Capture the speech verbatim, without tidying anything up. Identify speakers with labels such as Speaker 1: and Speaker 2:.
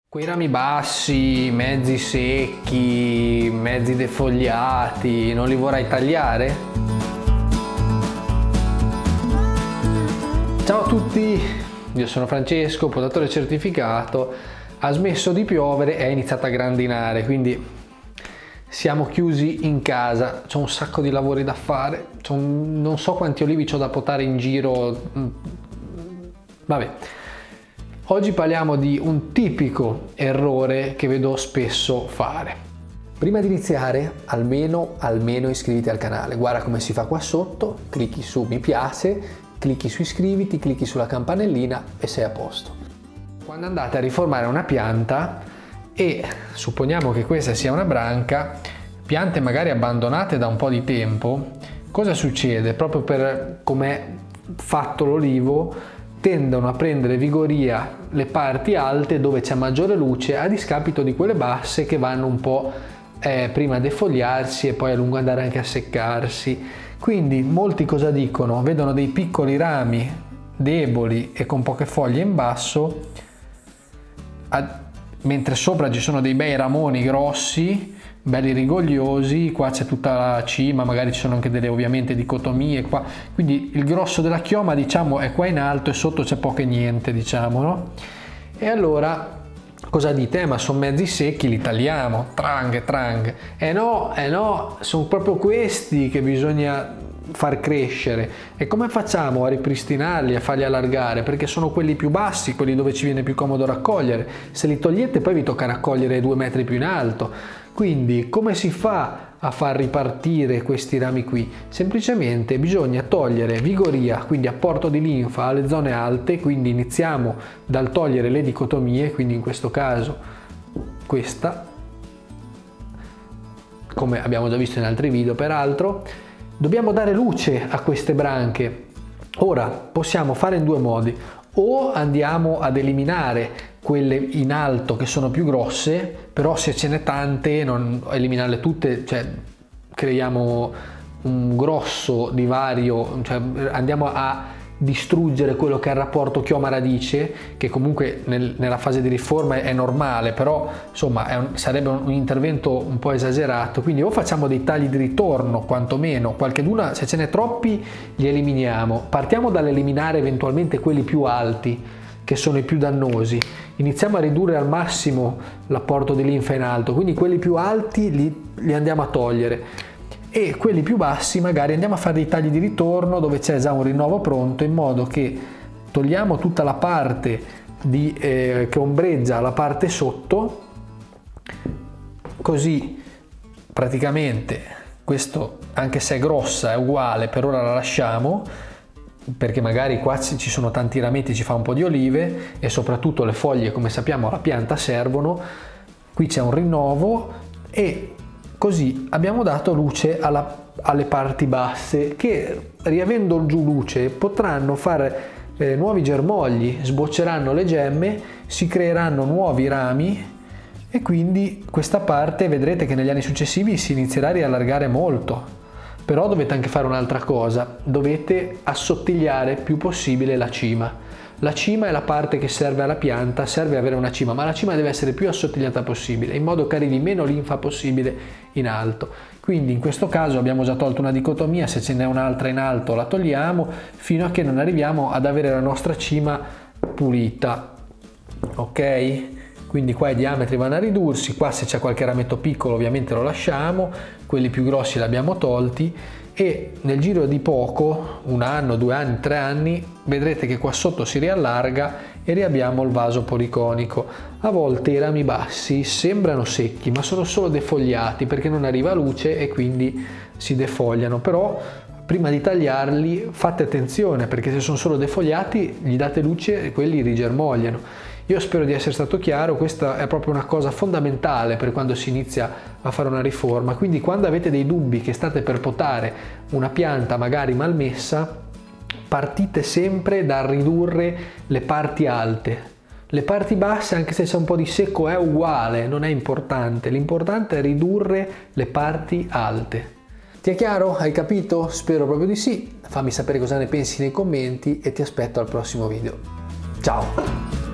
Speaker 1: Quei rami bassi, mezzi secchi, mezzi defogliati, non li vorrai tagliare? Ciao a tutti, io sono Francesco, potatore certificato. Ha smesso di piovere e è iniziato a grandinare, quindi siamo chiusi in casa. C'ho un sacco di lavori da fare, c'ho un, non so quanti olivi c'ho da potare in giro. Vabbè. Oggi parliamo di un tipico errore che vedo spesso fare. Prima di iniziare, almeno, almeno iscriviti al canale. Guarda come si fa qua sotto, clicchi su mi piace, clicchi su iscriviti, clicchi sulla campanellina e sei a posto. Quando andate a riformare una pianta e supponiamo che questa sia una branca, piante magari abbandonate da un po' di tempo, cosa succede? Proprio per com'è fatto l'olivo, tendono a prendere vigoria le parti alte dove c'è maggiore luce a discapito di quelle basse che vanno un po' eh, prima a defogliarsi e poi a lungo andare anche a seccarsi. Quindi molti cosa dicono? Vedono dei piccoli rami deboli e con poche foglie in basso, a, mentre sopra ci sono dei bei ramoni grossi, belli rigogliosi. Qua c'è tutta la cima, magari ci sono anche delle ovviamente dicotomie qua, quindi il grosso della chioma diciamo è qua in alto e sotto c'è poco e niente, diciamo, no? E allora cosa dite? Eh, ma sono mezzi secchi, li tagliamo, trang trang. Eh no, eh no, sono proprio questi che bisogna far crescere. E come facciamo a ripristinarli, a farli allargare? Perché sono quelli più bassi, quelli dove ci viene più comodo raccogliere. Se li togliete poi vi tocca raccogliere due metri più in alto. Quindi come si fa a far ripartire questi rami qui? Semplicemente bisogna togliere vigoria, quindi apporto di linfa alle zone alte, quindi iniziamo dal togliere le dicotomie, quindi in questo caso questa, come abbiamo già visto in altri video peraltro. Dobbiamo dare luce a queste branche. Ora possiamo fare in due modi: o andiamo ad eliminare quelle in alto che sono più grosse, però se ce n'è tante non eliminarle tutte, cioè creiamo un grosso divario, cioè andiamo a distruggere quello che è il rapporto chioma-radice, che comunque nel, nella fase di riforma è normale, però insomma è un, sarebbe un, un intervento un po' esagerato. Quindi o facciamo dei tagli di ritorno, quantomeno qualcheduna, se ce n'è troppi li eliminiamo. Partiamo dall'eliminare eventualmente quelli più alti, che sono i più dannosi. Iniziamo a ridurre al massimo l'apporto di linfa in alto, quindi quelli più alti li, li andiamo a togliere, e quelli più bassi magari andiamo a fare dei tagli di ritorno dove c'è già un rinnovo pronto, in modo che togliamo tutta la parte di, eh, che ombreggia la parte sotto, così praticamente questo, anche se è grossa, è uguale, per ora la lasciamo, perché magari qua ci sono tanti rametti, ci fa un po' di olive e soprattutto le foglie, come sappiamo, alla pianta servono. Qui c'è un rinnovo e così abbiamo dato luce alla, alle parti basse, che riavendo giù luce potranno fare eh, nuovi germogli, sbocceranno le gemme, si creeranno nuovi rami e quindi questa parte vedrete che negli anni successivi si inizierà a riallargare molto. Però dovete anche fare un'altra cosa: dovete assottigliare più possibile la cima. La cima è la parte che serve alla pianta, serve avere una cima, ma la cima deve essere più assottigliata possibile, in modo che arrivi meno linfa possibile in alto. Quindi in questo caso abbiamo già tolto una dicotomia, se ce n'è un'altra in alto la togliamo, fino a che non arriviamo ad avere la nostra cima pulita. Ok? Quindi qua i diametri vanno a ridursi, qua se c'è qualche rametto piccolo ovviamente lo lasciamo, quelli più grossi li abbiamo tolti, e nel giro di poco, un anno, due anni, tre anni, vedrete che qua sotto si riallarga e riabbiamo il vaso policonico. A volte i rami bassi sembrano secchi, ma sono solo defogliati perché non arriva luce e quindi si defogliano. Però prima di tagliarli fate attenzione, perché se sono solo defogliati gli date luce e quelli rigermogliano. Io spero di essere stato chiaro, questa è proprio una cosa fondamentale per quando si inizia a fare una riforma. Quindi quando avete dei dubbi che state per potare una pianta magari malmessa, partite sempre dal ridurre le parti alte. Le parti basse, anche se c'è un po' di secco, è uguale, non è importante. L'importante è ridurre le parti alte. Ti è chiaro? Hai capito? Spero proprio di sì. Fammi sapere cosa ne pensi nei commenti e ti aspetto al prossimo video. Ciao!